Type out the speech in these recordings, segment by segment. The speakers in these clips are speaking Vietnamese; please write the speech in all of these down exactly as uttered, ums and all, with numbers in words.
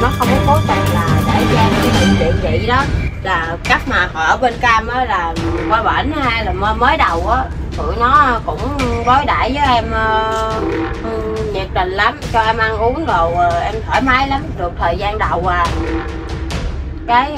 nó không có cố tình là để cho em cái bệnh chuyện vậy đó. Là cách mà họ ở bên cam á là qua bển hay là mới đầu á, tụi nó cũng đối đãi với em uh, nhiệt tình lắm, cho em ăn uống đồ uh, em thoải mái lắm, được thời gian đầu à. Cái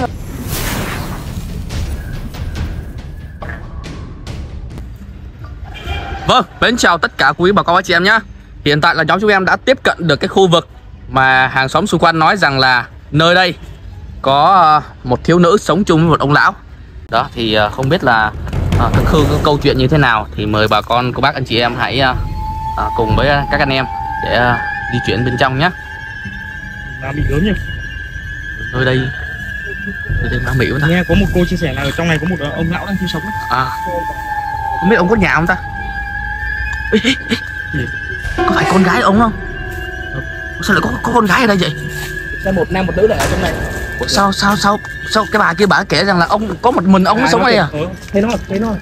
Vâng, mến chào tất cả quý bà con anh chị em nhé. Hiện tại là nhóm chúng em đã tiếp cận được cái khu vực mà hàng xóm xung quanh nói rằng là nơi đây có một thiếu nữ sống chung với một ông lão. Đó thì không biết là à, cái, khư, cái câu chuyện như thế nào thì mời bà con cô bác anh chị em hãy à, cùng với các anh em để à, di chuyển bên trong nhé. Mà bị gớm nhỉ? Nơi đây nơi đây ma mị quá ta. Nghe có một cô chia sẻ là ở trong này có một ông lão đang sinh sống. À, không biết ông có nhà không ta? Ê, ê, ê. Có phải con gái ông không? Sao lại có, có con gái ở đây vậy? Sao một nam một nữ lại ở trong này? Ủa, sao sao sao sao cái bà kia bà kể rằng là ông có một mình ông à, sống đây à? Ừ, thấy nó thấy nó.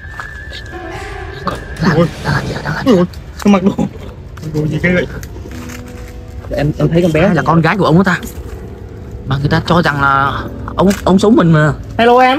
Đang làm gì đang làm gì? Sao mặc đồ? Đồ gì cái vậy? Em em thấy con bé hay là con gái của ông đó ta? Mà người ta cho rằng là ông ông sống mình mà. Hello em.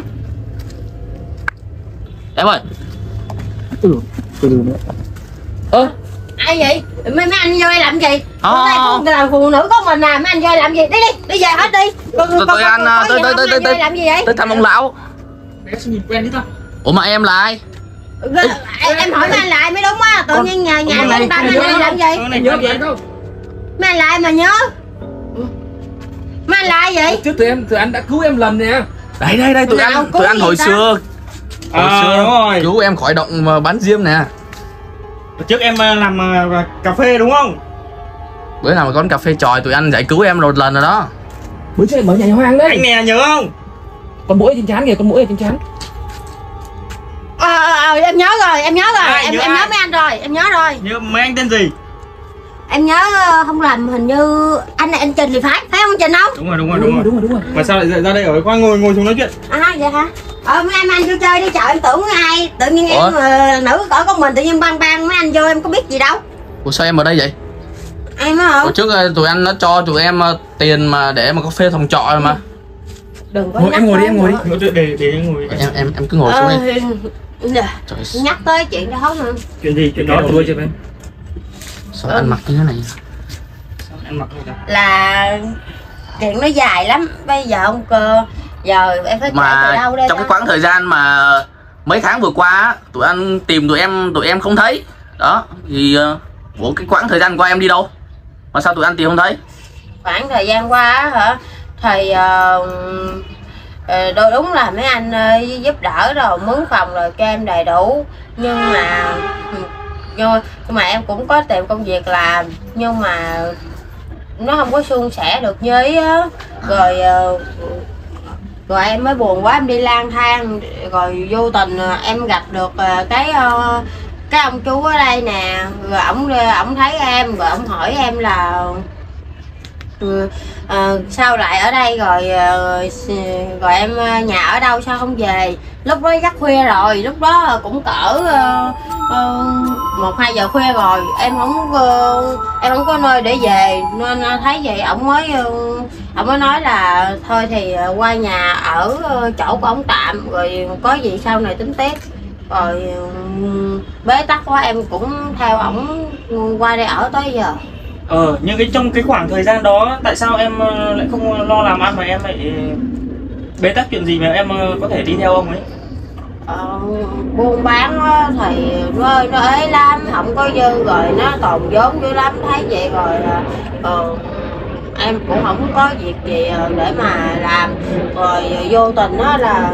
Em ơi. Ừ, từ từ nữa. Ơ, ai vậy? Mấy mấy anh vô đây làm gì? Ờ. Hôm nay con là phụ nữ có mình à, mấy anh vô đây làm gì? Đi đi, đi về hết đi. Con tôi tôi ăn tôi tôi tôi tôi làm gì vậy? tôi thăm ông lão. Bé nhìn quen đấy ta. Ủa mà em là ai? Em, em hỏi mấy anh lại mới đúng á, tự nhiên nhà nhà người ta mấy anh làm gì? Này nhớ vậy đâu. Mấy anh lại mà nhớ. Mấy anh lại vậy? Trước tụi em tụi anh đã cứu em lần nè. Đây đây đây tụi anh tụi anh hồi xưa. Hồi à, xưa đúng rồi. cứu em khỏi động mà bán diêm nè. Trước em làm cà phê đúng không? Bữa nào mà có cà phê tròi tụi anh giải cứu em một lần rồi đó. Bữa trước em ở nhà hoang đấy. Anh nè nhớ không? Con mũi trên trán kìa, con mũi trên trán. Ờ à, à, em nhớ rồi, em nhớ rồi, à, em nhớ em ai? nhớ mấy anh rồi, em nhớ rồi. Nhớ mấy anh tên gì? Em nhớ không làm hình như anh này anh Trình thì phải, phải không Trình không? Đúng rồi, đúng rồi, Đúng đúng rồi, rồi. đúng rồi, đúng rồi. Mà sao lại ra đây ở qua ngồi ngồi xuống nói chuyện? À vậy hả? Ờ mấy anh anh vô chơi đi chợ em tưởng ai, tự nhiên em uh, nữ cỡ con mình tự nhiên băng băng mấy anh vô em có biết gì đâu. Ủa sao em ở đây vậy? Em á hả? Hồi trước tụi anh nó cho tụi em tiền mà để mà có phê phòng trọ rồi mà. Đừng có Ngồi, nhắc em ngồi đi, em ngồi đi. Để để để em ngồi. Em em em cứ ngồi xuống đi. Ờ, nhắc tới chuyện đó hả? Chuyện gì? Chuyện Đó đó đầu đuôi cho em. Sao anh mặc như thế này? Sao anh mặc vậy? Là chuyện nó dài lắm, bây giờ ông cơ giờ em phải kể Mà từ đâu đây trong đó? cái quãng thời gian mà mấy tháng vừa qua á, tụi anh tìm tụi em tụi em không thấy đó thì của cái quãng thời gian qua em đi đâu mà sao tụi anh tìm không thấy? Khoảng thời gian qua á hả thì uh, đôi đúng là mấy anh uh, giúp đỡ rồi mướn phòng rồi cho em đầy đủ, nhưng mà nhưng, nhưng mà em cũng có tìm công việc làm nhưng mà nó không có suôn sẻ được như ý á, rồi uh, rồi em mới buồn quá em đi lang thang, rồi vô tình em gặp được cái cái ông chú ở đây nè, rồi ổng ổng thấy em rồi ổng hỏi em là uh, sao lại ở đây rồi uh, rồi em nhà ở đâu sao không về. Lúc đó rất khuya rồi, lúc đó cũng cỡ uh, uh, một hai giờ khuya rồi, em không uh, em không có nơi để về nên thấy vậy ổng mới uh, ổng mới nói là thôi thì qua nhà ở chỗ của ổng tạm rồi có gì sau này tính tiếp. Rồi bế tắc quá em cũng theo ổng qua đây ở tới giờ. Ờ, nhưng cái trong cái khoảng thời gian đó tại sao em lại không lo làm ăn mà em lại bế tắc chuyện gì mà em có thể đi theo ông ấy? Ờ, buôn bán thì nó nó ế lắm, không có dư rồi nó tồn vốn dữ lắm, thấy vậy rồi ờ, em cũng không có việc gì để mà làm, rồi vô tình đó là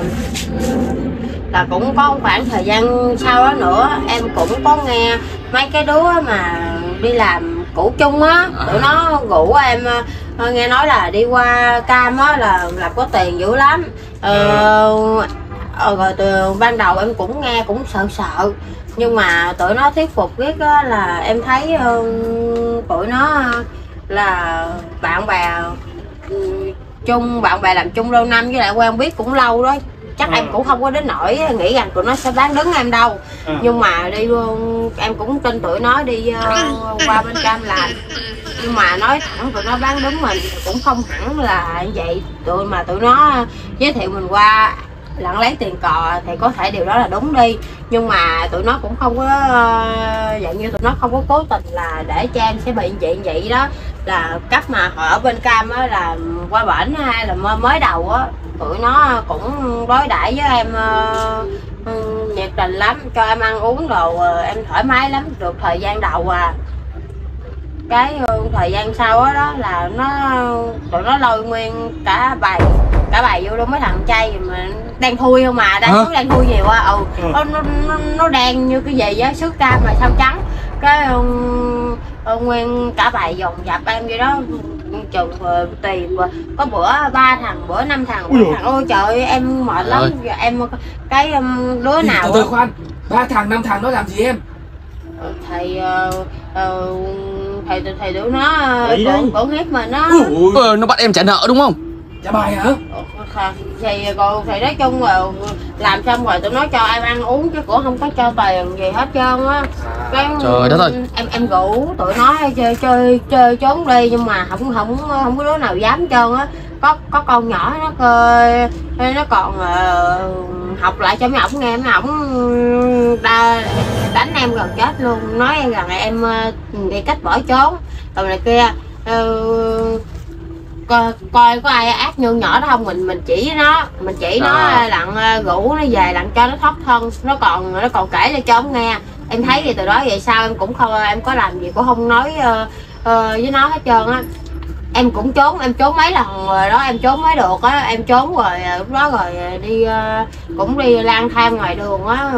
là cũng có khoảng thời gian sau đó nữa em cũng có nghe mấy cái đứa mà đi làm cũ chung á, tụi nó rủ em nghe nói là đi qua Cam á là là có tiền dữ lắm. Ờ, rồi từ ban đầu em cũng nghe cũng sợ sợ nhưng mà tụi nó thuyết phục biết á, là em thấy uh, tụi nó là bạn bè um, chung, bạn bè làm chung lâu năm với lại quen biết cũng lâu đó, chắc à. Em cũng không có đến nỗi nghĩ rằng tụi nó sẽ bán đứng em đâu. À. Nhưng mà đi luôn em cũng tin tụi nó đi uh, qua bên Cam làm nhưng mà nói thẳng tụi nó bán đứng mình cũng không hẳn là như vậy. Tụi mà tụi nó giới thiệu mình qua lặng lấy tiền cò thì có thể điều đó là đúng đi, nhưng mà tụi nó cũng không có dạng như tụi nó không có cố tình là để cho em sẽ bị như vậy vậy đó. Là cách mà họ ở bên Cam á là qua bển hay là mới đầu á, tụi nó cũng đối đãi với em uh, nhiệt tình lắm, cho em ăn uống đồ em thoải mái lắm được thời gian đầu à. Cái thời gian sau đó, đó là nó tụi nó lôi nguyên cả bài cả bài vô luôn mấy thằng trai mà đang thui không mà đang đang thui nhiều quá. Ừ, ừ. Nó, nó, nó, nó đen như cái gì á, sứ cam mà sao trắng. Cái um, nguyên cả bài dòng dập em vậy đó, chừng uh, tùy có bữa ba thằng bữa năm thằng ui thằng ôi trời ơi, em mệt lắm. Em cái um, đứa nào từ từ khoan, ba thằng năm thằng nó làm gì em? Thầy uh, uh, thầy thầy tụi nó cũng cũng hiếp mình nó. Ừ, nó bắt em trả nợ đúng không? Trả bài hả? Thì còn thì nói chung là làm xong rồi tụi nó cho em ăn uống chứ cũng không có cho tiền gì hết trơn á. Cái trời đất ơi, em em rủ tụi nó chơi chơi chơi trốn đi nhưng mà không không không có đứa nào dám trơn á. Có có con nhỏ nó cơ nó còn uh, học lại cho mấy ổng nghe, mấy ổng ta đánh em gần chết luôn, nói em rằng em uh, đi cách bỏ trốn rồi này kia. Uh, coi, coi có ai ác như nhỏ đó không, mình mình chỉ nó mình chỉ nó à. Lặn rủ nó về lặn cho nó thoát thân, nó còn nó còn kể cho ổng nghe. Em thấy gì từ đó vậy sao em cũng không em có làm gì cũng không nói uh, uh, với nó hết trơn á. Em cũng trốn em trốn mấy lần rồi đó, em trốn mới được á, em trốn rồi lúc đó rồi đi uh, cũng đi lang thang ngoài đường á.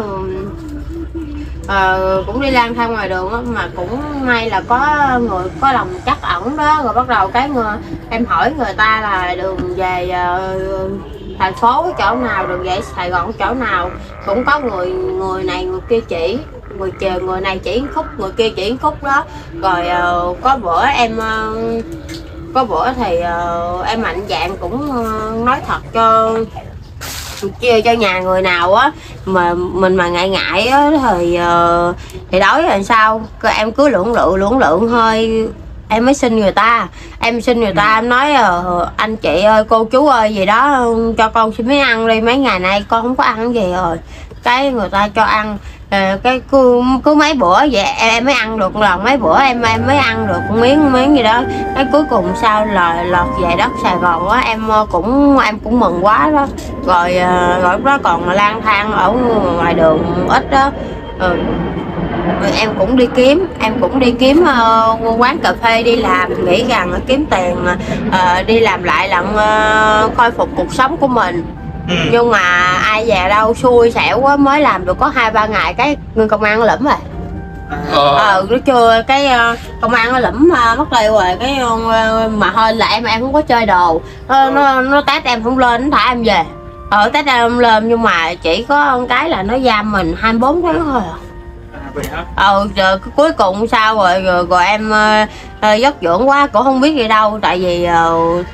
Ờ, cũng đi lang thang ngoài đường đó, mà cũng may là có người có lòng chắc ẩn đó. Rồi bắt đầu cái người, em hỏi người ta là đường về uh, thành phố chỗ nào, đường về Sài Gòn chỗ nào, cũng có người người này người kia chỉ, người chờ người này chỉ khúc người kia chỉ khúc đó. Rồi uh, có bữa em uh, có bữa thì uh, em mạnh dạn cũng uh, nói thật cho chia cho nhà người nào á mà mình mà ngại ngại á thì uh, thì đối rồi sao cứ em cứ lưỡng lự lưỡng lượng thôi em mới xin người ta. Em xin người ta em nói uh, anh chị ơi cô chú ơi gì đó cho con xin mấy ăn đi, mấy ngày nay con không có ăn gì rồi. Cái người ta cho ăn uh, cái cứ, cứ mấy bữa vậy em, em mới ăn được lần, mấy bữa em em mới ăn được miếng miếng gì đó. Cái cuối cùng sao là lọt về đất Sài Gòn quá, em cũng em cũng mừng quá đó. Rồi uh, rồi lúc đó còn lang thang ở ngoài đường ít đó. Ừ. Rồi em cũng đi kiếm em cũng đi kiếm uh, quán cà phê đi làm, nghĩ rằng kiếm tiền uh, đi làm lại lận uh, khôi phục cuộc sống của mình. Ừ. Nhưng mà ai về đâu xui xẻo quá mới làm được có hai ba ngày cái công an nó lẫm rồi. Ờ, ờ nó chưa cái uh, công an nó lẫm uh, mất tiêu rồi cái uh, mà thôi là em em không có chơi đồ. Uh, nó nó tát em không lên, nó thả em về. Ờ tát em không lên nhưng mà chỉ có một cái là nó giam mình hai mươi bốn tháng thôi. Ờ giờ cuối cùng sao rồi rồi, rồi em uh, giấc dưỡng quá cũng không biết gì đâu, tại vì uh,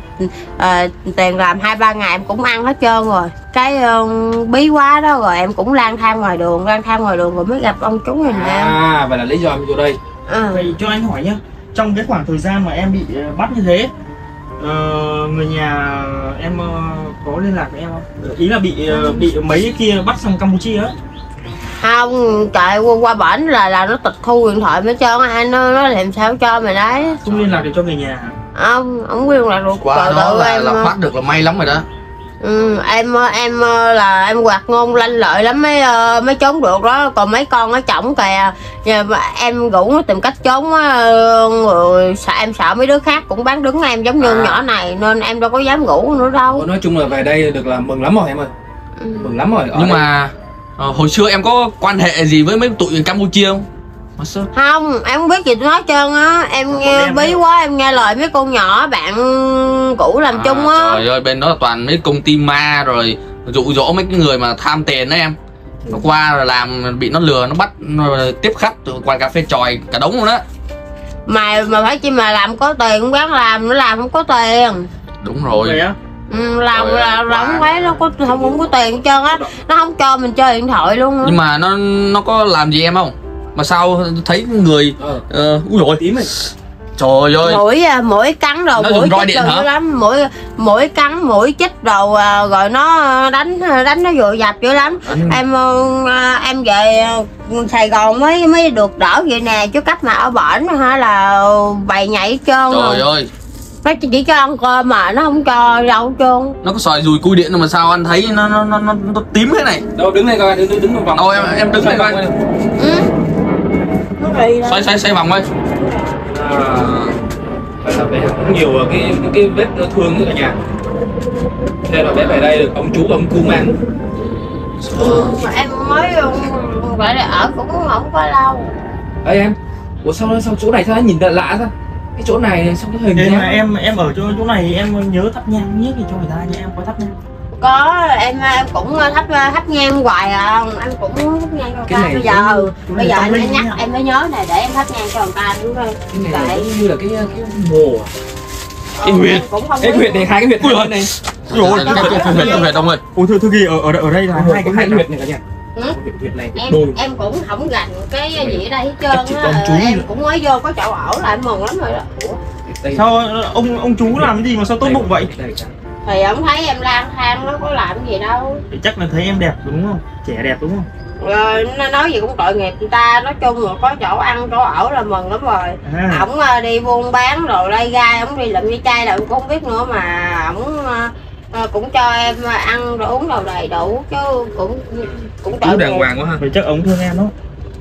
uh, tiền làm hai ba ngày em cũng ăn hết trơn rồi. Cái uh, bí quá đó rồi em cũng lang thang ngoài đường lang thang ngoài đường rồi mới gặp ông chú này nè. À vậy là lý do em vô đây. À. Vậy cho anh hỏi nhá, trong cái khoảng thời gian mà em bị bắt như thế uh, người nhà em uh, có liên lạc với em không? Ý là bị uh, bị mấy cái kia bắt sang Campuchia á. Không, trời qua, qua bển là là nó tịch thu điện thoại mới cho anh, nó nó làm sao cho mày đấy. Không liên lạc được cho người nhà hả? Không, không liên lạc được. Qua đó là, em, là bắt được là may lắm rồi đó. Ừ, em em là em quạt ngôn lanh lợi lắm mới mới trốn được đó, còn mấy con ở chổng kìa giờ em rủ nó tìm cách trốn á, người sợ em sợ mấy đứa khác cũng bán đứng em giống như à. Nhỏ này nên em đâu có dám rủ nữa đâu. Nói chung là về đây được là mừng lắm rồi em ơi. Ừ. Mừng lắm rồi. Nhưng đây. mà Ờ, hồi xưa em có quan hệ gì với mấy tụi Campuchia không? Không, em không biết gì tôi nói trơn á. Em nghe bí quá, em nghe lời mấy con nhỏ bạn cũ làm à, chung á. Trời ơi, bên đó là toàn mấy công ty ma rồi dụ dỗ mấy cái người mà tham tiền đó em. Nó qua rồi làm bị nó lừa, nó bắt nó tiếp khách quán cà phê tròi cả đống luôn đó. Mà mà phải chi mà làm có tiền cũng gắng làm, nó làm không có tiền. Đúng rồi. Ừ, làm rồi, là, là không thấy nó có không không có tiền hết trơn á, nó không cho mình chơi điện thoại luôn á. Nhưng mà nó nó có làm gì em không? Mà sao thấy người ờ uh, úi dồi tím này. Trời ơi. Mũi mũi cắn rồi, Nó mũi dùng roi chích điện rồi hả? dữ lắm, mũi mũi cắn mũi chích rồi rồi nó đánh đánh nó vừa dập dữ lắm. Đánh. Em em về Sài Gòn mới mới được đỡ vậy nè, chứ cách mà ở bển hả là bày nhảy hết trơn. Trời rồi. ơi. Nó chỉ cho ăn cơm mà nó không cho đâu hết trơn. Nó có sỏi dùi cui điện mà sao anh thấy nó nó nó nó, nó tím thế này. Đâu đứng đây coi, đứng đứng, đứng một vòng. Đâu em em đứng đây coi. Ừ. Nó kỳ lắm. Xoay xoay xoay vòng ơi. À, vậy là bé cũng nhiều cái cái, cái vết thương nữa cả nhà. Thế là bé về đây được ông chú ông cu mang. Ừ, mà em mới gọi là ở cũng không có lâu. Ê em, ủa sao sao chỗ này sao nhìn lạ lạ sao? Cái chỗ này sao cái hình Thế nhá. mà em em ở chỗ chỗ này em nhớ thắp nhang nhiếc thì cho người ta nha, em có thắp nhang. Có, em em cũng thắp thắp nhang hoài à, em cũng thắp nhang cho người Cái ta. này Bây giờ cái bây này giờ tâm em linh nhắc nha. em mới nhớ này để em thắp nhang cho người ta đúng không? Cái này Vậy. giống như là cái cái mồ. À? Ờ, Cái huyệt. em cũng không Cái biết huyệt này, hai cái huyệt Ui hai này. Ôi Cái cái cái huyệt cái huyệt ông ơi. Ôi thưa thưa gì ở ở ở đây là hai cái hai cái huyệt huyệt này cả nhà. Ừ? Huyệt, huyệt này em đôi. em cũng không gành cái gì ở đây hết Chắc chỉ trơn có ông á, chú em nữa. cũng mới vô có chỗ ở là em mừng lắm rồi đó. Ủa? Đây. Sao ông ông chú làm cái gì mà sao tốt Đây, bụng vậy? đây, đây. Thì ông thấy em lang thang nó có làm gì đâu. Thì chắc là thấy em đẹp đúng không? Trẻ đẹp đúng không? Rồi nó nói gì cũng tội nghiệp người ta, nói chung là có chỗ ăn chỗ ở là mừng lắm rồi. À, Ổng ờ, đi buôn bán rồi lay gai, ổng đi làm với trai là em cũng không biết nữa, mà ổng ờ, ờ, cũng cho em ăn rồi uống đồ đầy đủ chứ cũng cũng tội Chú đàng nghiệp. hoàng quá ha. vậy chắc ông thương em đó.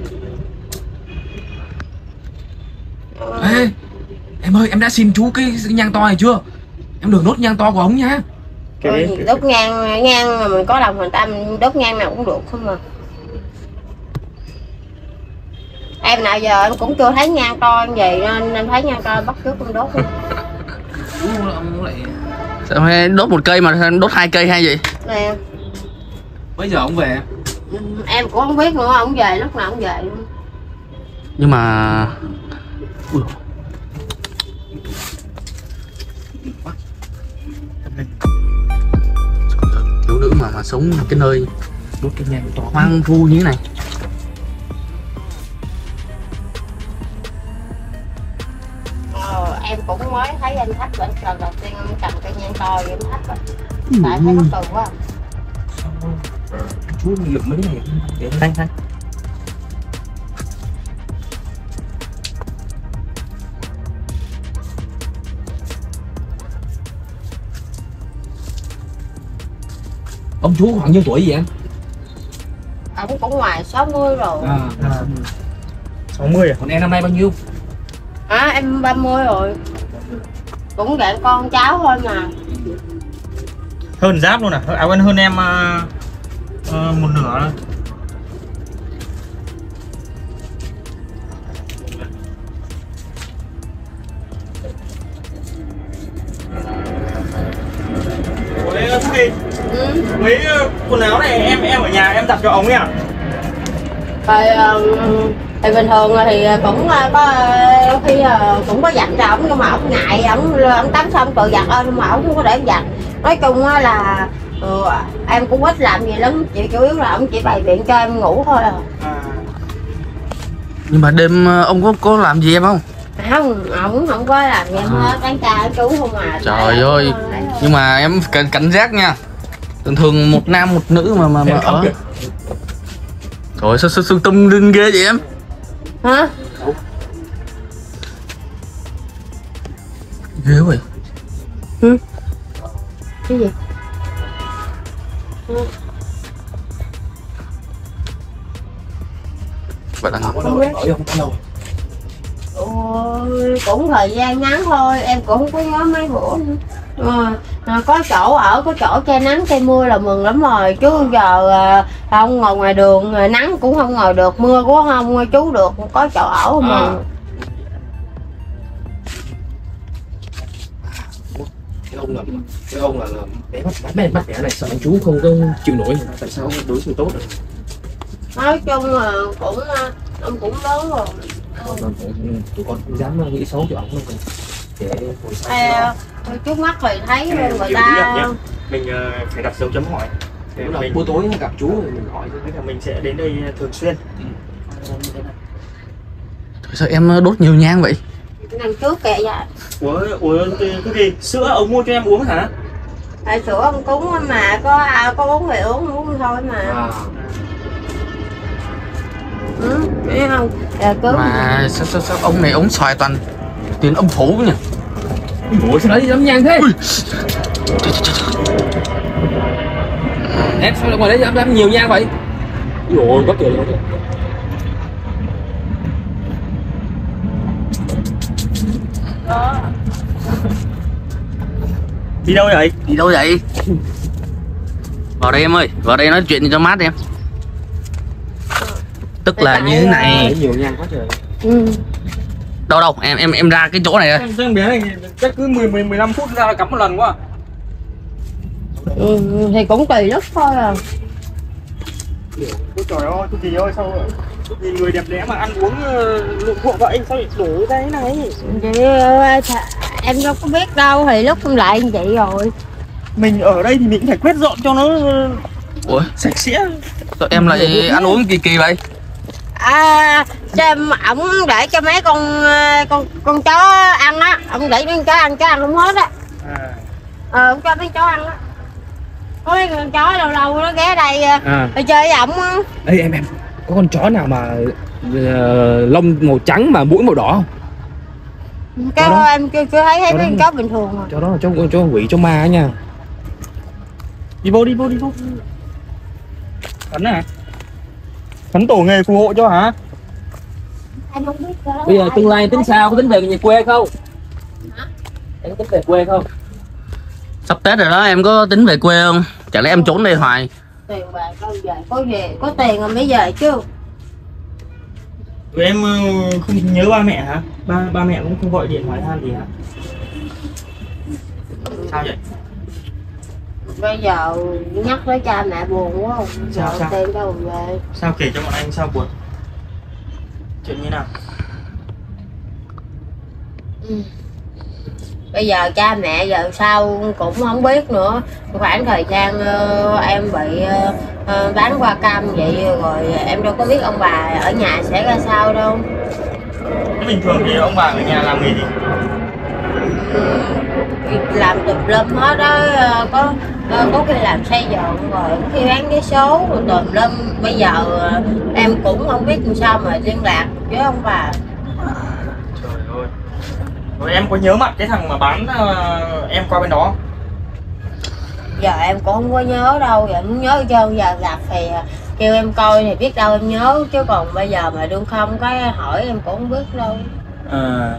Ờ, Ê, em ơi, em đã xin chú cái, cái nhang to này chưa? Em được nốt nhang to của ông nhá. rồi thì đốt nhang nhang mà mình có lòng mình ta mình đốt nhang nào cũng được không mà. Em nào giờ em cũng chưa thấy nhang to em gì nên em thấy nhang to bắt trước em đốt luôn. Chú ông lại Sao hay đốt một cây mà đốt hai cây hay vậy? Nè, bây giờ ông về. ừ, em cũng không biết nữa, ông về lúc nào ông về luôn. Nhưng mà ui. Thiếu nữ mà mà sống cái nơi Đốt cái nhang to. hoang vu như thế này. Ờ, em cũng mới thấy anh thắp lần lần đầu tiên em cầm cây nhang to em thắp rồi. Tại thấy bất thường quá. Chú lượm mấy cái này để Thanh thanh. ông chú khoảng nhiêu tuổi gì em? Ông cũng ngoài sáu mươi rồi. À, À, sáu mươi à? còn em năm nay bao nhiêu? À, em ba mươi rồi. Cũng dạng con cháu thôi mà. Hơn giáp luôn à? À quên hơn em uh, uh, một nửa thôi. Ủa, Thuy, Ừ. mấy uh, quần áo này em em ở nhà em giặt cho ống nha. Rồi thì bình thường thì cũng có khi cũng có giặt cho ổng nhưng mà ổng ngại, ổng ổng tắm xong tự giặt ơi, nhưng mà ổng không có để em giặt. Nói chung là ừ, em cũng ít làm gì lắm, chỉ chủ yếu là ổng chỉ bày biện cho em ngủ thôi à. À, Nhưng mà đêm ông có có làm gì em không? Không, ổng không có làm gì em hết, đánh cha đánh chú không à. Trời ơi. Nhưng mà em cảnh, cảnh giác nha. Thường thường một nam một nữ mà mà, mà ở. Trời sao sao, sao tung lên ghê vậy em? Hả? Ghê quá vậy. Ừ. Cái gì? Ừ. Vậy là Không biết. Ôi, cũng thời gian ngắn thôi, em cũng không có nhớ mấy bữa nữa. Ờ, à, có chỗ ở, có chỗ che nắng che mưa là mừng lắm rồi, chứ giờ à, không ngồi ngoài đường, à, nắng cũng không ngồi được, mưa cũng không chú được, có chỗ ở không À. mừng. Cái ông là cái ông là, là bé bắt bắt bé bắt bé này sợ anh chú không có chịu nổi, tại sao đối xử tốt được? Nói chung là cũng à, ông cũng lớn rồi. Tụi con không dám nghĩ xấu cho ông đâu, để hồi sau À, trước mắt thì thấy Cái này người nhiều bí ta ẩn nhá. Mình uh, phải đặt dấu chấm hỏi. Để lúc nào mình buổi tối gặp chú thì mình hỏi chứ. với cả mình sẽ đến đây thường xuyên. Trời, sao em đốt nhiều nhang vậy? Năm trước kìa dạ. Ủa, ủa cái, cái gì? Sữa ông mua cho em uống hả? À, sữa ông cúng mà có à, có uống thì uống, uống thôi mà. À. Ừ, thấy không? À, cứ... Mà sao, sao, sao ông này ông xài toàn tiền âm phủ nhỉ? Ủa sao đấy dám nhang thế? Ui. Em sao lại ngoài đấy dám dám nhiều nhang vậy? Ôi có kìa. Đó. Đi đâu vậy? Đi đâu vậy? Vào đây em ơi, vào đây nói chuyện cho mát em. Tức là như thế này. Nhiều nhang quá trời. Ừ. Đâu đâu, em em em ra cái chỗ này đây. Em xem bé này chắc cứ mười mười mười lăm phút ra là cắm một lần quá. Ừ, thì cũng tùy lúc thôi à. Ôi trời ơi, cái gì ơi sao nhìn người đẹp đẽ mà ăn uống lộn thuộm vậy, sao lại đổ ra thế này? Vậy em đâu có biết đâu, thì lúc không lại như vậy rồi. Mình ở đây thì mình cũng phải quét dọn cho nó Ủa, sạch sẽ. sao em lại ăn uống kỳ kỳ vậy? À, cho em, ổng để cho mấy con con con chó ăn á, ổng để mấy con chó ăn, chó ăn không hết á. À. Ờ, ổng cho mấy chó ăn á. Có mấy con chó lâu lâu nó ghé đây À. rồi chơi với ổng á. Ê em em, có con chó nào mà uh, lông màu trắng mà mũi màu đỏ không? Cái Chó đó. em chưa chưa thấy thấy Chó mấy con đó. chó bình thường à. Chó đó là chó chó quỷ chó ma á nha. Đi vô đi vô đi vô. Phấn à? Phấn tổ nghề phù hộ cho hả? Em không biết đó. Bây giờ tương lai tính sao, có tính về nhà quê không? Hả? Em có tính về quê không? Sắp Tết rồi đó, em có tính về quê không? Chẳng lẽ em trốn đây hoài? Tiền bạc đâu về, có về, có tiền rồi mới về chứ. Rồi em không nhớ ba mẹ hả? Ba ba mẹ cũng không gọi điện hỏi han gì hả? Sao vậy? Bây giờ nhắc tới cha mẹ buồn quá. Sao, Sợ sao? tiền đâu về. Sao kể cho bọn anh sao buồn? Chuyện như nào? Ừ. Bây giờ cha mẹ giờ sao cũng không biết nữa. Khoảng thời gian uh, em bị uh, bán hoa cam vậy rồi em đâu có biết ông bà ở nhà sẽ ra sao đâu. Thế bình thường thì ông bà ở nhà làm nghề gì? Ừ. Làm tùm lum hết đó, uh, có uh, có khi làm xây dựng rồi có khi bán vé số rồi tùm lum. Bây giờ uh, em cũng không biết làm sao mà liên lạc với ông bà. Trời ơi. Rồi em có nhớ mặt cái thằng mà bán uh, em qua bên đó không? Giờ em cũng không có nhớ đâu, giờ muốn nhớ hết trơn. Giờ gặp thì kêu em coi thì biết đâu em nhớ, chứ còn bây giờ mà đương không cái hỏi em cũng không biết đâu. À.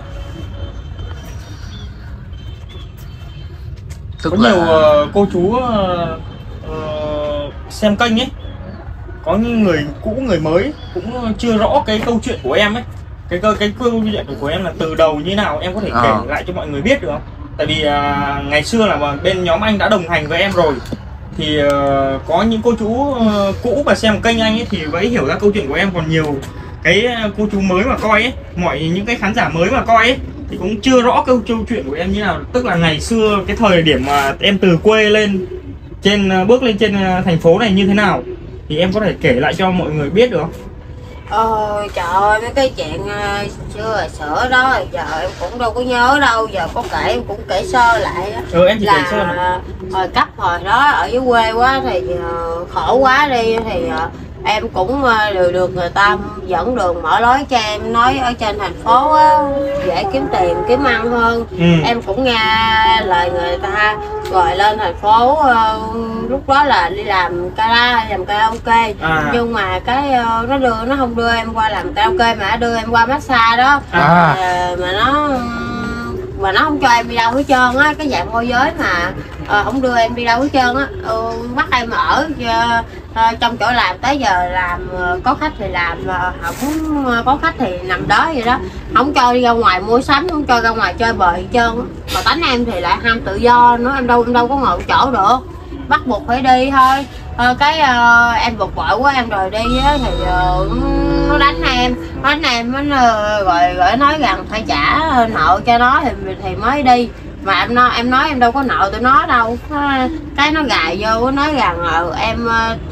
Tức Có là... nhiều uh, cô chú uh, uh, xem kênh ấy, có những người cũ người mới cũng chưa rõ cái câu chuyện của em ấy. Cái cái, cái câu chuyện của em là từ đầu như nào, em có thể kể à. lại cho mọi người biết được không? Tại vì uh, ngày xưa là bên nhóm anh đã đồng hành với em rồi, thì uh, có những cô chú uh, cũ mà xem kênh anh ấy thì mới hiểu ra câu chuyện của em. Còn nhiều cái cô chú mới mà coi ấy, mọi những cái khán giả mới mà coi ấy thì cũng chưa rõ câu câu chuyện của em như nào. Tức là ngày xưa cái thời điểm mà em từ quê lên trên bước lên trên thành phố này như thế nào, thì em có thể kể lại cho mọi người biết được không? Ôi trời ơi, mấy cái chuyện uh, xưa sữa đó giờ em cũng đâu có nhớ đâu. Giờ có kể em cũng kể sơ lại á. Ừ, em chỉ kể Là sơ mà. hồi cấp hồi đó ở dưới quê quá thì uh, khổ quá đi thì uh, em cũng uh, được được người ta dẫn đường mở lối cho em, nói ở trên thành phố á, dễ kiếm tiền kiếm ăn hơn. Ừ. Em cũng nghe lời người ta rồi lên thành phố. Uh, lúc đó là đi làm karaoke, làm karaoke. À. Nhưng mà cái uh, nó đưa nó không đưa em qua làm karaoke mà nó đưa em qua massage đó. À. Uh, mà nó mà nó không cho em đi đâu hết trơn á, cái dạng môi giới mà uh, không đưa em đi đâu hết trơn á. Uh, bắt em ở uh, uh, trong chỗ làm tới giờ làm, uh, có khách thì làm, uh, không uh, có khách thì nằm đó vậy đó. Không cho đi ra ngoài mua sắm, không cho ra ngoài chơi bời hết trơn á. Mà tánh em thì lại ham tự do nữa, em đâu em đâu có ngồi chỗ được, bắt buộc phải đi thôi. Ờ, cái uh, em bực bội quá em rồi đi á thì uh, nó đánh em nó đánh em nó uh, rồi rồi nói rằng phải trả nợ cho nó thì thì mới đi. Mà em nói em nói em đâu có nợ tụi nó đâu. Cái nó gài vô nói rằng uh, em uh,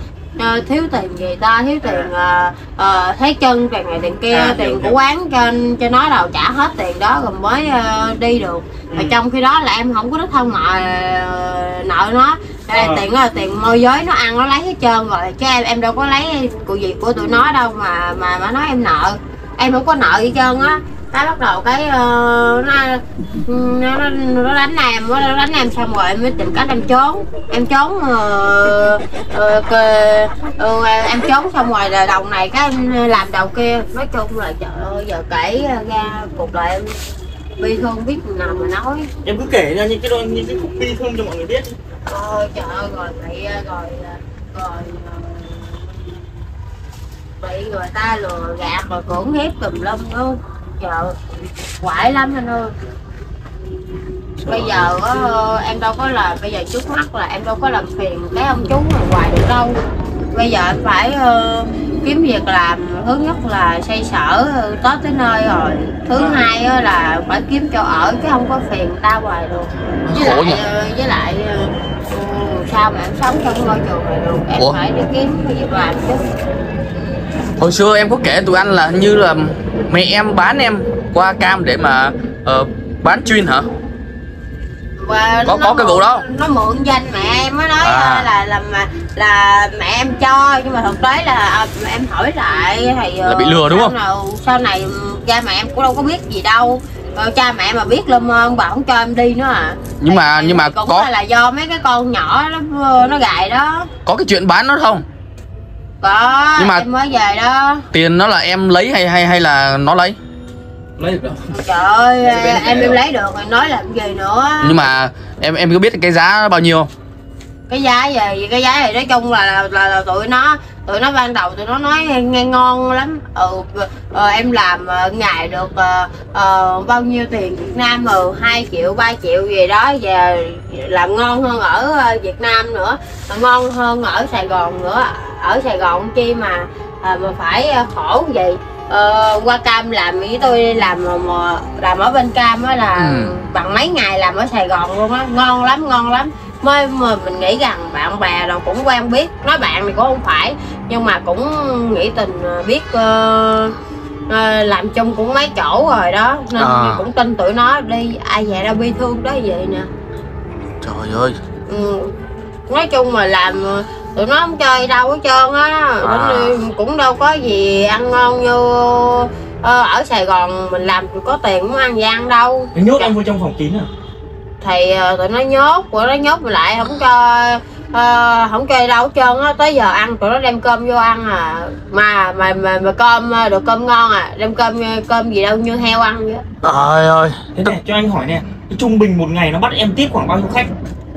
uh, thiếu tiền gì ta, thiếu tiền uh, uh, thấy chân tiền này tiền kia, à, tiền hiểu, của hiểu. Quán cho cho nó đâu trả hết tiền đó rồi mới uh, đi được. Ừ. Mà trong khi đó là em không có đích thân nợ nợ nó. Đây là tiền là tiền môi giới nó ăn nó lấy hết trơn rồi, chứ em em đâu có lấy của gì của tụi nó đâu mà mà mà nói em nợ. Em không có nợ gì trơn á. Cái bắt đầu cái uh, nó, nó nó đánh em, nó đánh em xong rồi em mới tìm cách em trốn. Em trốn uh, uh, uh, uh, em trốn xong rồi là đầu này cái em làm đầu kia. Nói chung là trời ơi giờ kể ra cuộc đời em bi thương biết nào mà nói. Em cứ kể ra những cái đôi những cái khúc bi thương cho mọi người biết. Ôi trời ơi rồi bị rồi rồi bị người ta lừa gạt rồi cưỡng hiếp tùm lum luôn. Giờ quải lắm anh ơi. Bây giờ uh, em đâu có là bây giờ trước mắt là em đâu có làm phiền cái ông chú này hoài được đâu. Bây giờ em phải uh, kiếm việc làm. Thứ nhất là xây sở uh, tới tới nơi rồi. Thứ hai uh, là phải kiếm chỗ ở chứ không có phiền người ta hoài được. Với lại uh, với lại uh, sao mà em sống trong ngôi trường này được. Em Ủa? phải đi kiếm việc làm chứ. Hồi xưa em có kể tụi anh là như là mẹ em bán em qua cam để mà uh, bán chuyên hả? Và có có cái vụ đó. Nó mượn danh mẹ em mới nói à. là là là là mẹ em cho, nhưng mà thực tế là em hỏi lại thì là bị lừa đúng không? Nào, sau này cha mẹ em cũng đâu có biết gì đâu. Ờ, cha mẹ mà biết lâm ông bà không cho em đi nữa à. Nhưng thì, mà nhưng mà cũng có là, là do mấy cái con nhỏ nó nó gài đó. Có cái chuyện bán nó không? Có. Nhưng mà em mới về đó. Tiền nó là em lấy hay hay hay là nó lấy? Lấy được đâu. Trời ơi em em, em lấy được rồi nói làm gì nữa. Nhưng mà em em có biết cái giá bao nhiêu không? Cái giá gì? Cái giá thì nói chung là là, là, là tụi nó tụi nó ban đầu tụi nó nói nghe ngon lắm. Ừ, ờ, em làm ngày được uh, uh, bao nhiêu tiền Việt Nam rồi hai triệu ba triệu gì đó, về làm ngon hơn ở Việt Nam nữa, ngon hơn ở Sài Gòn nữa. Ở Sài Gòn chi mà à, mà phải khổ vậy. Ờ, qua cam làm với tôi làm mà, làm ở bên cam á là ừ. bằng mấy ngày làm ở Sài Gòn luôn á, ngon lắm ngon lắm. Mới mà mình nghĩ rằng bạn bè đâu cũng quen biết, nói bạn thì cũng không phải nhưng mà cũng nghĩ tình biết uh, uh, làm chung cũng mấy chỗ rồi đó nên à. cũng tin tụi nó đi, ai về đâu bi thương đó vậy nè. Trời ơi. Ừ. Nói chung mà làm tụi nó không chơi đâu hết trơn á. À. Cũng đâu có gì ăn ngon như ờ, ở Sài Gòn mình làm có tiền cũng ăn gì ăn đâu. Nhốt em vô trong phòng kín à? Thì tụi nó nhốt, tụi nó nhốt mình lại không cho uh, không chơi đâu hết trơn á. Tới giờ ăn tụi nó đem cơm vô ăn à. Mà mà mà, mà cơm được cơm ngon à, đem cơm cơm gì đâu như heo ăn vậy. Trời ơi. Thế này cho anh hỏi nè, trung bình một ngày nó bắt em tiếp khoảng bao nhiêu khách?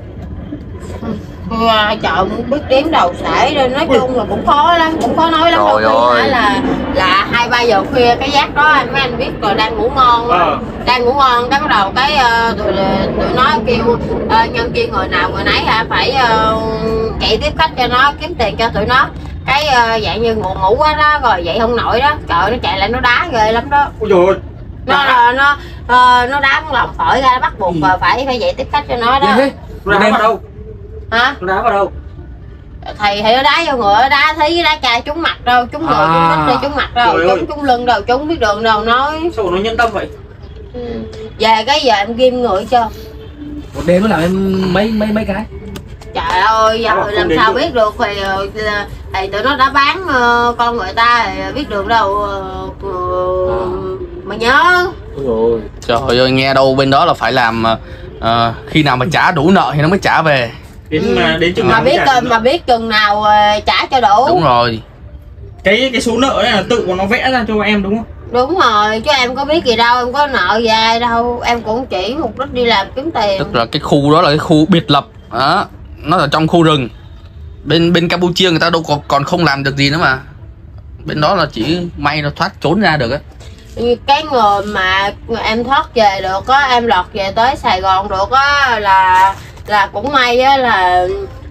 À, chợ muốn biết đếm đầu sể rồi, nói chung là cũng khó lắm, cũng khó nói lắm. Đâu khi phải là là hai ba giờ khuya cái giác đó mấy anh biết rồi đang ngủ ngon à. Đang ngủ ngon cái bắt đầu cái uh, tụi, tụi nó kêu uh, nhân viên người nào người nấy uh, phải uh, chạy tiếp khách cho nó kiếm tiền cho tụi nó. Cái uh, dạng như ngủ ngủ quá đó rồi dậy không nổi đó, trời nó chạy lại nó đá ghê lắm đó. Ôi trời ơi. Nó nó nó, uh, nó đá lòng phổi ra bắt buộc ừ. phải phải dậy tiếp khách cho nó đó. Nó đá vào đâu? Hả? Nó đá vào đâu? Thầy thì nó đá vô ngựa, đá thấy đá chai trúng mặt đâu, trúng ngựa, trúng đít đi, trúng mặt đâu, trúng trúng lưng đâu, trúng biết đường đâu nói. Sao nó nhân tâm vậy? Ừ. Về cái giờ em ghim người cho. Một đêm nó làm em mấy mấy mấy cái. Trời ơi, giờ à, làm sao biết được thì thì tụi nó đã bán uh, con người ta thì biết được đâu uh, uh, à. Mà nhớ. Ôi trời ơi, nghe đâu bên đó là phải làm uh, khi nào mà trả đủ nợ thì nó mới trả về. Đến ừ. mà đến chừng mà biết trả... mà biết chừng nào uh, trả cho đủ. Đúng rồi. Cái cái số nợ này là tự của nó vẽ ra cho em đúng không? Đúng rồi, chứ em có biết gì đâu, em có nợ về ai đâu, em cũng chỉ mục đích đi làm kiếm tiền. Tức là cái khu đó là cái khu biệt lập, đó, nó ở trong khu rừng. Bên bên Campuchia người ta đâu còn còn không làm được gì nữa mà. Bên đó là chỉ may nó thoát trốn ra được á. Cái người mà em thoát về được á, em lọt về tới Sài Gòn được á là là cũng may á là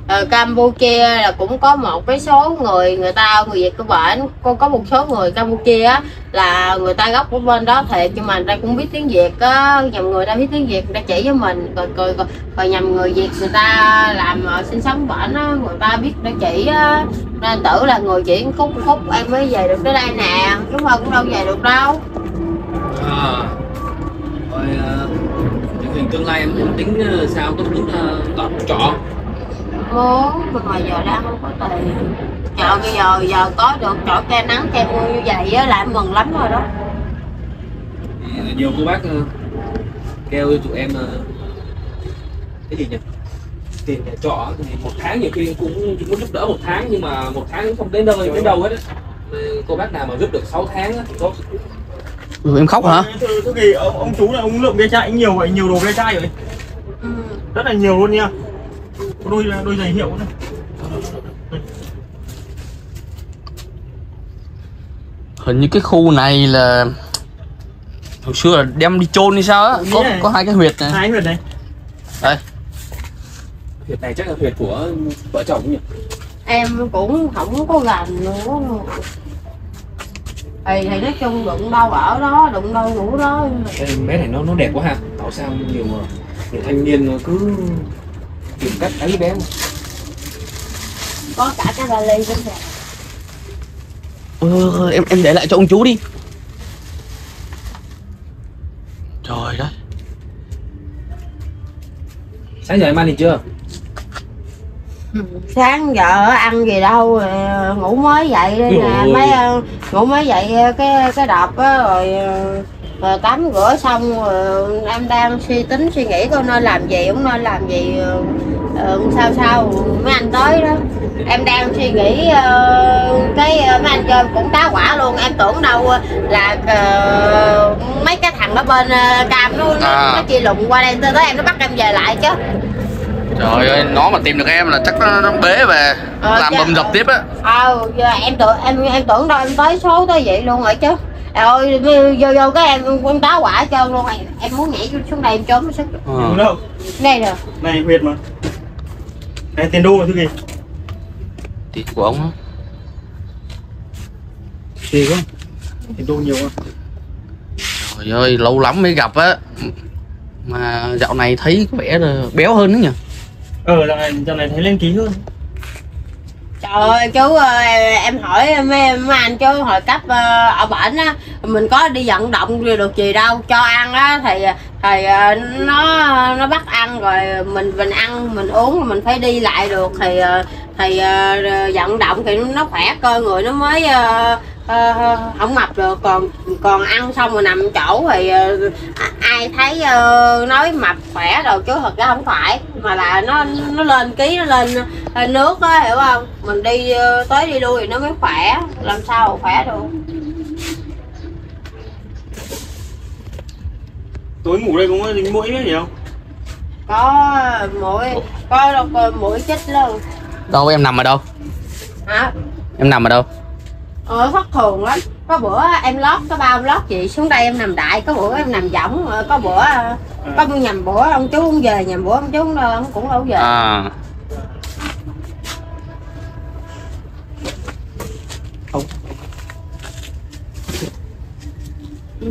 Ờ, Campuchia là cũng có một cái số người người ta người Việt của bển có có một số người Campuchia á, là người ta gốc của bên đó thiệt nhưng mà người ta cũng biết tiếng Việt á, nhầm người ta biết tiếng Việt người ta chỉ với mình rồi rồi, rồi, rồi nhầm người Việt người ta làm uh, sinh sống bển á, người ta biết để chỉ á, nên tưởng là người chỉ khúc khúc em mới về được tới đây nè, chúng tôi cũng đâu về được đâu. À, rồi uh, tương lai em tính uh, sao có tính uh, ở trọ Muốn mà giờ đang không có tiền. Trời bây giờ giờ có được chỗ che nắng che mưa như vậy á là em mừng lắm rồi đó. Nhiều cô bác uh, kêu tụi em uh, cái gì nhỉ, tiền nhà trọ thì một tháng nhiều khi cũng cũng muốn giúp đỡ một tháng nhưng mà một tháng cũng không đến đâu đến đâu hết á. Cô bác nào mà giúp được sáu tháng á thì tốt. Ừ, em khóc hả? Thưa kỳ ông, ông chú là ông lượng ve chai nhiều vậy, nhiều đồ ve chai rồi. Ừ. Rất là nhiều luôn nha. Đôi đôi giày hiệu này. Hình như cái khu này là hồi xưa là đem đi chôn hay sao á, có có hai cái huyệt này. Hai huyệt này. Đây. Huyệt này chắc là huyệt của vợ chồng nhỉ? Em cũng không có gành nữa. Thì, thì nói chung đụng đâu ở đó, đụng đâu ngủ đó. Bé này nó nó đẹp quá ha. Tại sao nhiều nhiều thanh niên cứ tìm cách ấy bé mà. Có cả cái vali bên này. Ừ, em em để lại cho ông chú đi. Trời đất. Sáng giờ em ăn gì chưa? Sáng giờ ăn gì đâu, ngủ mới dậy đây nè, mấy ngủ mới dậy cái cái đập á rồi, rồi tắm rửa xong rồi em đang suy tính suy nghĩ coi nên làm gì cũng nên làm gì, sao sao mấy anh tới đó em đang suy nghĩ cái mấy anh chơi cũng tá quả luôn, em tưởng đâu là uh, mấy cái thằng ở bên cam nó à. nó chia lụng qua đây tới em nó bắt em về lại chứ. Trời ơi, nó mà tìm được em là chắc nó, nó bế về ờ, làm bầm dập tiếp á. Ờ, giờ em tưởng em em tưởng đâu em tới số tới vậy luôn rồi chứ. Rồi vô vô cái em em tá quả trơn luôn, em, em muốn nhảy xuống đây em trốn mới sức. Đúng đâu? Đây nè. Này huyệt mà. Này tiền đô là thứ gì? Tiền của ông á. Tiền không? Tiền đô nhiều không? Trời ơi, lâu lắm mới gặp á. Mà dạo này thấy có vẻ là béo hơn nữa nhỉ? Ờ, dạo này, dạo này thấy lên ký hơn. Trời ơi chú ơi, em hỏi mấy, mấy anh chú hồi cấp uh, ở bển á, mình có đi vận động được gì đâu, cho ăn á thì thì uh, nó nó bắt ăn rồi mình mình ăn mình uống mình phải đi lại được thì uh, thì uh, vận động thì nó khỏe cơ người nó mới uh, uh, không mập được, còn còn ăn xong rồi nằm chỗ thì uh, ai thấy uh, nói mập khỏe rồi chứ thật ra không phải, mà là nó nó lên ký nó lên, lên nước á, hiểu không, mình đi uh, tới đi lui thì nó mới khỏe, làm sao mà khỏe được. Tối ngủ đây có dính mũi gì không? Có mũi, có đâu mũi chích luôn. Đâu em nằm ở đâu? Hả? Em nằm ở đâu? Ờ, thất thường lắm. Có bữa em lót cái bao em lót chị xuống đây em nằm đại, có bữa em nằm võng, có bữa à. Có bữa nhầm bữa ông chú không về, nhầm bữa ông chú không đâu, ông cũng đâu về. À. Không. Ừ.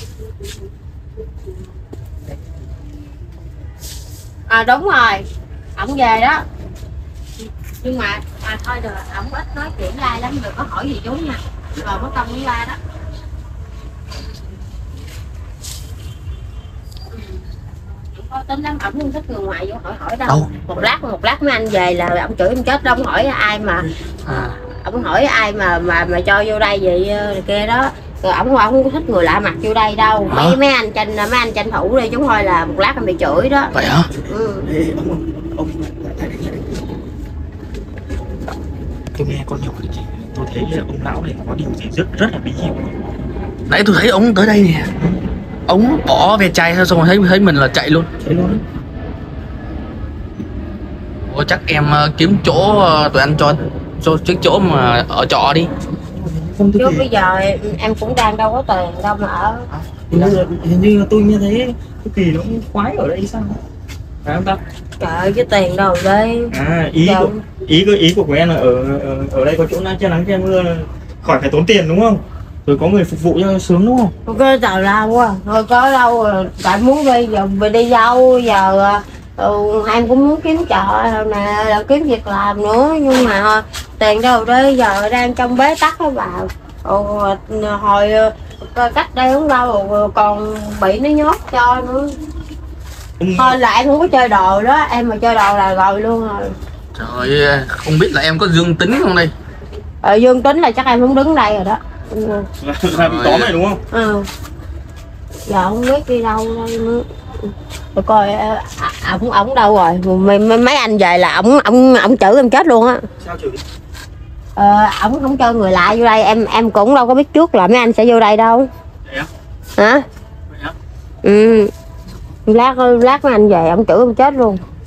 À đúng rồi, ổng về đó. Nhưng mà à, thôi được, ổng ít nói chuyện lai lắm, đừng có hỏi gì chú nha. Rồi mất công cũng la đó. Có tính lắm, ổng không thích người ngoài vô hỏi hỏi đâu. đâu. Một lát một lát mấy anh về là ổng chửi em chết đâu, ổng hỏi ai mà à. Ổng hỏi ai mà mà mà cho vô đây vậy kia đó. Rồi ổng ổng không thích người lạ mặt vô đây đâu. Mấy mấy anh tranh mấy anh tranh thủ đi chúng thôi là một lát em bị chửi đó. Vậy hả? Ừ. Ê, ông, ông, tôi nghe có nhiều cái gì, tôi thấy ông lão này có điều gì rất rất là bí hiểm. Nãy tôi thấy ông tới đây nè, ông bỏ về chai ra xong rồi thấy thấy mình là chạy luôn. Chạy luôn. Ủa, chắc em uh, kiếm chỗ uh, tụi anh cho cho chiếc chỗ mà ở trọ đi. Không chứ bây giờ em, em cũng đang đâu có tiền đâu mà ở. Hình như, hình như tôi nghe thấy cái kỳ nó cũng khoái ở đây sao? phải không ta? Trời ơi, cái tiền đâu đây. À, ý Dạ. của, ý của ý của em là ở ở, ở đây có chỗ nắng che nắng che mưa khỏi phải tốn tiền đúng không? Rồi có người phục vụ cho sướng đúng không? Không có tào lao quá. Thôi có đâu rồi, tại muốn đi giờ về đi đâu giờ ừ, em cũng muốn kiếm chợ nè, là kiếm việc làm nữa nhưng mà tiền đâu đây giờ đang trong bế tắc đó bà. Ừ, hồi cách đây không đâu rồi còn bị nó nhốt cho nữa. Thôi là em không có chơi đồ đó, em mà chơi đồ là rồi luôn rồi. Trời ơi, không biết là em có dương tính không đây? Ờ, dương tính là chắc em không đứng đây rồi đó. Ừ. Là, là bị tóm này đúng không? Ừ. Giờ không biết đi đâu đây nữa. Rồi coi ổng ổng đâu rồi? Mấy, mấy anh về là ổng ổng ổng chửi em chết luôn á. Sao chửi? Ờ, ổng không cho người lạ vô đây, em em cũng đâu có biết trước là mấy anh sẽ vô đây đâu. Vậy á? Hả? Vậy á? Ừ. Lát lát mấy anh về ổng chửi em chết luôn.